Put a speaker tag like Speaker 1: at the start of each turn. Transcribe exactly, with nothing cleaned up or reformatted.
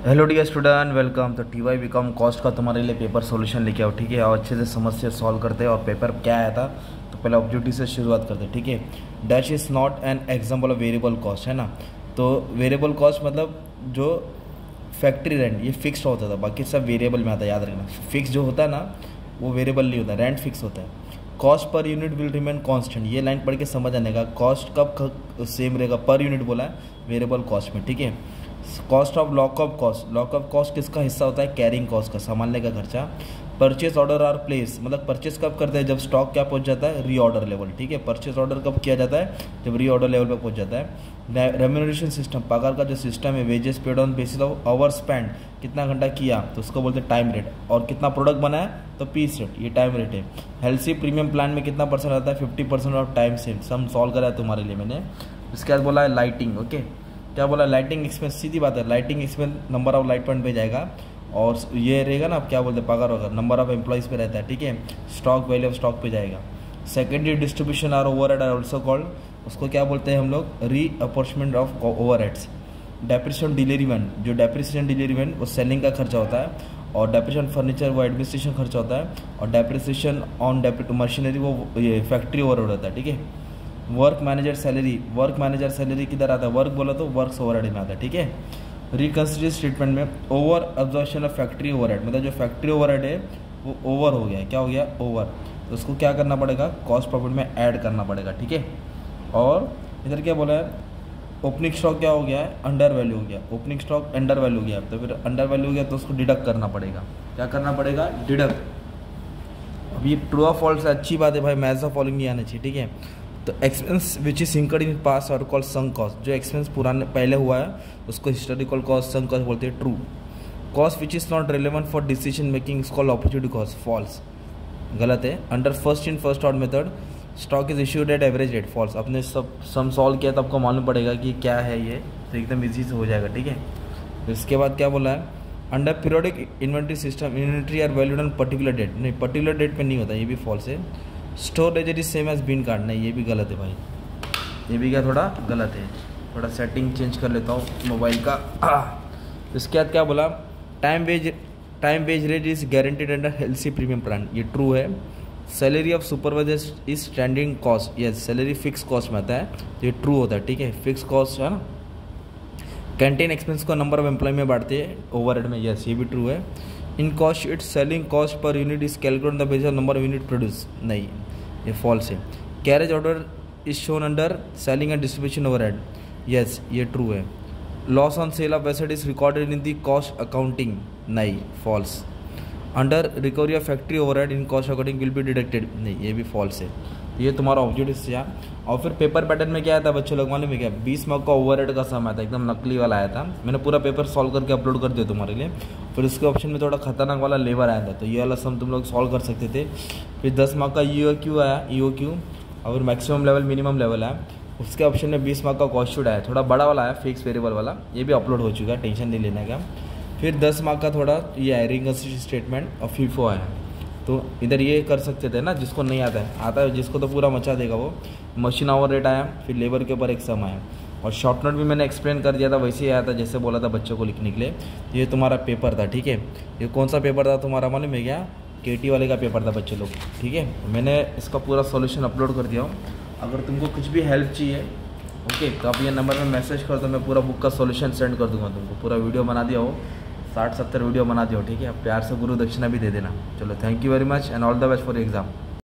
Speaker 1: Hello dear student, welcome. तो T Y B com cost का तुम्हारे लिए पेपर सॉल्यूशन लेके आओ, ठीक है। और अच्छे से समस्या सॉल्व करते हैं। और पेपर क्या आया था तो पहले ऑब्जेक्टिव से शुरुआत करते हैं, ठीक है। Dash is not an example of variable cost, है ना। तो वेरिएबल कॉस्ट मतलब जो फैक्ट्री रेंट ये फिक्स्ड होता था, बाकी सब वेरिएबल में आता है, याद रखना। फिक्स जो होता है ना वो वेरिएबल नहीं होता, रेंट फिक्स होता है। Cost per unit will remain constant, ये लाइन पढ़ के समझ आने का। कॉस्ट कब सेम रहेगा, पर यूनिट बोला है वेरिएबल कॉस्ट में, ठीक है। Cost of lockup cost, lockup cost किसका हिस्सा होता है, कैरिंग कॉस्ट का, संभालने का खर्चा। परचेज ऑर्डर आर प्लेस, मतलब परचेज कब करते हैं, जब स्टॉक क्या पहुंच जाता है, री ऑर्डर लेवल, ठीक है। परचेज ऑर्डर कब किया जाता है, जब री ऑर्डर लेवल पर पहुंच जाता है। रेम्यूनरेशन सिस्टम, पगार का जो सिस्टम है, wages paid on basis of hour spend, कितना घंटा किया तो उसको बोलते हैं टाइम रेट। और कितना प्रोडक्ट बनाया तो पीस रेट, ये टाइम रेट है। हेल्सी प्रीमियम प्लान में कितना परसेंट आता है, fifty percent of time save. Sum solve करा है तुम्हारे लिए मैंने। इसके बाद बोला है लाइटिंग, ओके। क्या बोला, लाइटिंग एक्सपेंस, सीधी बात है, lighting expense number of light point पे जाएगा। और ये रहेगा ना, आप क्या बोलते हैं, पगार वगैरह नंबर ऑफ एम्प्लॉइज़ पे रहता है, ठीक है। स्टॉक वैल्यू ऑफ स्टॉक पे जाएगा। सेकेंडरी डिस्ट्रीब्यूशन और ओवरहेड आर ऑल्सो कॉल्ड, उसको क्या बोलते हैं हम लोग, re apportionment of overheads. Depreciation डिलीवरीमेंट, जो डेप्रिसिएशन डिलीवरीमेंट वो सेलिंग का खर्चा होता है। और डेप्रिसिएशन फर्नीचर वो एडमिनिस्ट्रेशन खर्चा होता है। और डेप्रिसिएशन ऑन मशीनरी वो ये फैक्ट्री ओवरहेड होता है, ठीक है। Work manager salary, work manager salary किधर आता है, वर्क बोला तो वर्क्स ओवरहेड में आता है, ठीक है। रिकंसिडरेशन स्टेटमेंट में over absorption of factory overhead, मतलब जो फैक्ट्री ओवरहेड है वो ओवर हो गया है, क्या हो गया, ओवर। तो उसको क्या करना पड़ेगा, कॉस्ट प्रॉफिट में ऐड करना पड़ेगा, ठीक है। और इधर क्या बोला है, ओपनिंग स्टॉक क्या हो गया है, अंडर वैल्यू हो गया। ओपनिंग स्टॉक अंडर वैल्यू हो गया, तो फिर अंडर वैल्यू हो गया तो उसको डिडक्ट करना पड़ेगा। क्या करना पड़ेगा, डिडक्ट। अब ये ट्रू ऑफ फॉल्स है, अच्छी बात है भाई, मैथ्स ऑफ फॉलोइंग नहीं आना चाहिए, ठीक है। तो expense which is incurred in past are called sunk cost, जो एक्सपेंस पुराने पहले हुआ है उसको हिस्टोरिकल कॉस्ट, संक कॉस्ट बोलते हैं। True. Cost which is not relevant for decision making is called opportunity cost, false, गलत है। Under first in first out method stock is issued at average rate, false. अपने सब सम सॉल्व किया तो आपको मालूम पड़ेगा कि क्या है ये, तो एकदम ईजी से हो जाएगा, ठीक है। इसके बाद क्या बोला है, under periodic inventory system inventory are valued on particular date, नहीं पर्टिकुलर डेट पे नहीं होता, ये भी फॉल्स है। Storage is same as bin card, नहीं ये भी गलत है भाई, ये भी क्या थोड़ा गलत है। थोड़ा सेटिंग चेंज कर लेता हूँ मोबाइल का। इसके बाद क्या बोला, time wage time wage rate is guaranteed under Halsey premium plan, ये ट्रू है। Salary of supervisor is standing cost, yes salary fix cost में आता है, तो ये ट्रू होता है, ठीक है। फिक्स कॉस्ट है ना। कैंटीन एक्सपेंस को नंबर ऑफ एम्प्लॉय में बांटते हैं ओवरहेड में, यस ये भी ट्रू है। In cost sheet selling cost per unit is calculate the basis of number of unit produce, नहीं ये फॉल्स है। Carriage order is shown under selling and distribution overhead, yes ये ट्रू है। Loss on sale of asset is recorded in the cost accounting, नहीं false. Under recovery of factory overhead in cost accounting will be deducted, नहीं ये भी false है। ये तुम्हारा objective से। और फिर पेपर पैटर्न में क्या आया था बच्चे लोग मालूम है क्या, बीस मार्क का ओवरहेड का सम आया था, एकदम नकली वाला आया था। मैंने पूरा पेपर सॉल्व करके अपलोड कर दिया तुम्हारे लिए। फिर उसके ऑप्शन में थोड़ा खतरनाक वाला लेबर आया था, तो ये वाला सम तुम लोग सॉल्व कर सकते थे। फिर दस मार्क का ई ओ क्यू आया, ई ओ क्यू और मैक्सिमम लेवल मिनिमम लेवल आया। उसके ऑप्शन में बीस मार्क का कॉस्ट शीट आया, थोड़ा बड़ा वाला आया, फिक्स वेरिएबल वाला, ये भी अपलोड हो चुका है, टेंशन नहीं लेने का। फिर दस मार्क का थोड़ा ये है रिकंसिडरेशन स्टेटमेंट और फीफो आया, तो इधर ये कर सकते थे ना, जिसको नहीं आता है, आता है जिसको तो पूरा मचा देगा वो। मशीन ओवर रेट आया, फिर लेबर के ऊपर एक सम आया। और शॉर्ट नोट भी मैंने एक्सप्लेन कर दिया था, वैसे ही आया था जैसे बोला था बच्चों को लिखने के लिए। ये तुम्हारा पेपर था, ठीक है। ये कौन सा पेपर था तुम्हारा मालूम है क्या, केटी वाले का पेपर था बच्चे लोग, ठीक है। मैंने इसका पूरा सॉल्यूशन अपलोड कर दिया हूँ। अगर तुमको कुछ भी हेल्प चाहिए ओके तो आप ये नंबर में मैसेज कर दो, मैं पूरा बुक का सॉल्यूशन सेंड कर दूँगा तुमको। पूरा वीडियो बना दिया हो, साठ सत्तर वीडियो बना दिया हो, ठीक है। आप प्यार से गुरु दक्षिणा भी दे देना। चलो thank you very much and all the best for exam.